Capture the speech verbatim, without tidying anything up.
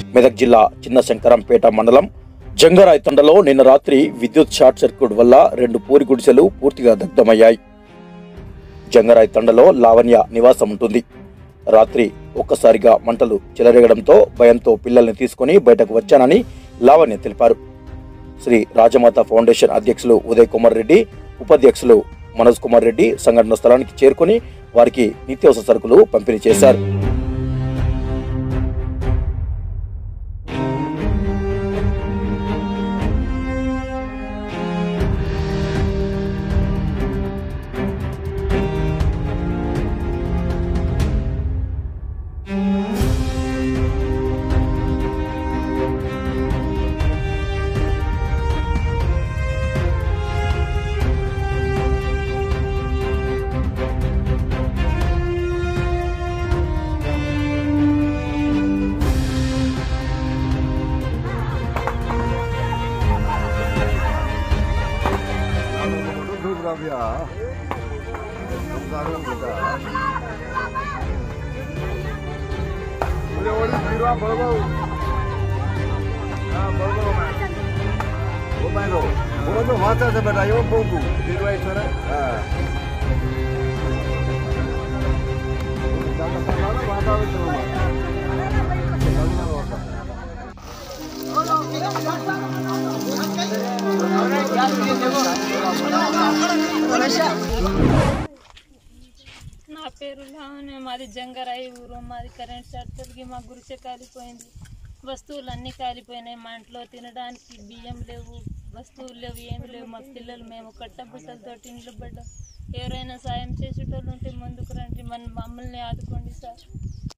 మెదక్ జిల్లా చిన్న శంకరంపేట మండలం జంగరాయ్ తండలో నిన్న రాత్రి విద్యుత్ షార్ట్ సర్క్యూట్ వల్ల రెండు పూరి గుడిసెలు పూర్తిగా దగ్ధమయ్యాయి. జంగరాయ్ తండలో లావణ్య నివాసం ఉంటుంది. రాత్రి ఒక్కసారిగా మంటలు చెలరేగడంతో భయంతో పిల్లల్ని తీసుకుని బయటకు వచ్చానని లావణ్య తెలిపారు. శ్రీ రాజమాత ఫౌండేషన్ అధ్యక్షులు ఉదయ్ కుమార్ రెడ్డి, ఉపాధ్యక్షులు మనోజ్ కుమార్ రెడ్డి సంఘటన స్థలానికి చేరుకుని వారికి నిత్యావసర సరుకులు పంపిణీ చేశారు. Ya, sekarang kita. Boleh boleh biru baru. Ah baru mana? Oh baru. Oh tu mata sebenar yo bungku. Biru itu ada. Ah. Jangan salah mata itu. నా పేరు లావణ్య. మాది జంగరాయి ఊరు. మాది కరెంట్ షార్ట్ తగిలి మా గురిసె కాలిపోయింది. వస్తువులు అన్నీ కాలిపోయినాయి. మా ఇంట్లో తినడానికి బియ్యం లేవు, వస్తువులు లేవు, ఏమి లేవు. మా పిల్లలు మేము కట్టబుట్టలతో ఇంట్లో పడ్డాం. ఎవరైనా సాయం చేసేటోళ్ళు ఉంటే ముందుకు రండి, మన మమ్మల్ని ఆదుకోండి సార్.